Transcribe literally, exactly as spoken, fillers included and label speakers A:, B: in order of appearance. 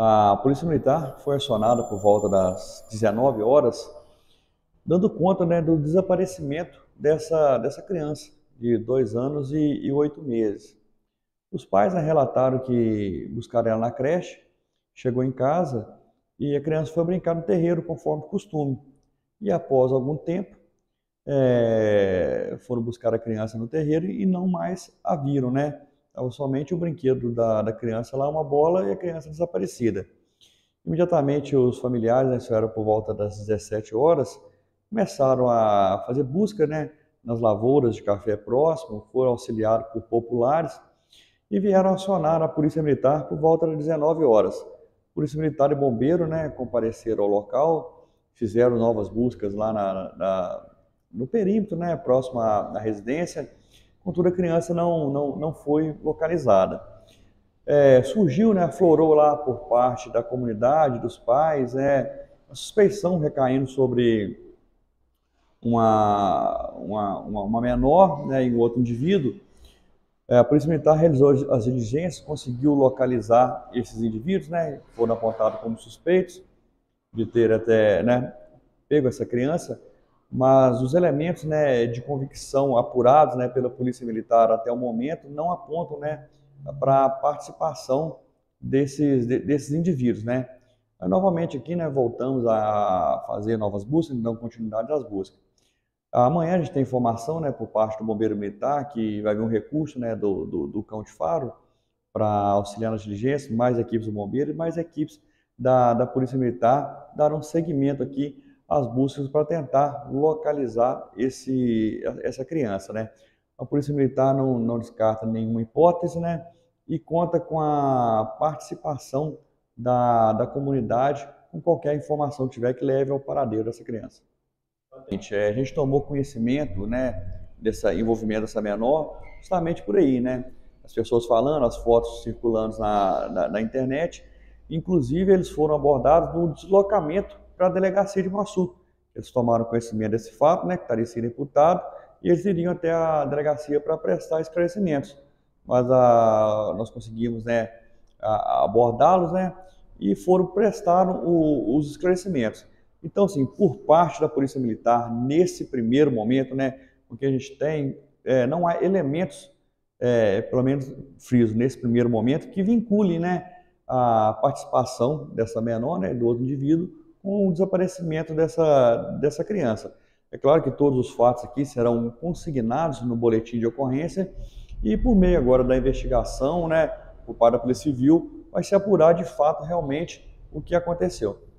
A: A Polícia Militar foi acionada por volta das dezenove horas, dando conta, né, do desaparecimento dessa, dessa criança de dois anos e, e oito meses. Os pais, né, relataram que buscaram ela na creche, chegou em casa e a criança foi brincar no terreiro, conforme costume. E após algum tempo, é, foram buscar a criança no terreiro e não mais a viram, né? Estava somente o brinquedo da, da criança lá, uma bola, e a criança desaparecida. Imediatamente os familiares, né, isso era por volta das dezessete horas, começaram a fazer busca, né, nas lavouras de café próximo, foram auxiliados por populares e vieram acionar a Polícia Militar por volta das dezenove horas. Polícia Militar e Bombeiro, né, compareceram ao local, fizeram novas buscas lá na, na, no perímetro, né, próximo à, à residência, contudo a criança não, não, não foi localizada. É, surgiu, né, aflorou lá por parte da comunidade, dos pais, né, a suspeição recaindo sobre uma, uma, uma, uma menor, né, e um outro indivíduo. É, a Polícia Militar realizou as diligências, conseguiu localizar esses indivíduos, né, foram apontados como suspeitos de ter até, né, pego essa criança, mas os elementos, né, de convicção apurados, né, pela Polícia Militar até o momento não apontam, né, para a participação desses, de, desses indivíduos, né. Mas, novamente aqui, né, voltamos a fazer novas buscas, dando continuidade às buscas. Amanhã a gente tem informação, né, por parte do Bombeiro Militar que vai haver um recurso, né, do, do, do Cão de Faro para auxiliar nas diligências, mais equipes do Bombeiro e mais equipes da, da Polícia Militar darão seguimento aqui às buscas para tentar localizar esse, essa criança, né. A Polícia Militar não, não descarta nenhuma hipótese, né, e conta com a participação da, da comunidade com qualquer informação que tiver que leve ao paradeiro dessa criança. A gente tomou conhecimento, né, desse envolvimento dessa menor justamente por aí, né? As pessoas falando, as fotos circulando na, na, na internet. Inclusive, eles foram abordados no deslocamento para a delegacia de Iguaçu. Eles tomaram conhecimento desse fato, né, que estaria sendo imputado, e eles iriam até a delegacia para prestar esclarecimentos. Mas a, nós conseguimos, né, abordá-los, né, e foram prestar o, os esclarecimentos. Então, assim, por parte da Polícia Militar, nesse primeiro momento, né, o que a gente tem, é, não há elementos, é, pelo menos friso, nesse primeiro momento, que vinculem, né, a participação dessa menor, né, do outro indivíduo, com o desaparecimento dessa, dessa criança. É claro que todos os fatos aqui serão consignados no boletim de ocorrência e por meio agora da investigação, né, por parte da Polícia Civil, vai se apurar de fato realmente o que aconteceu.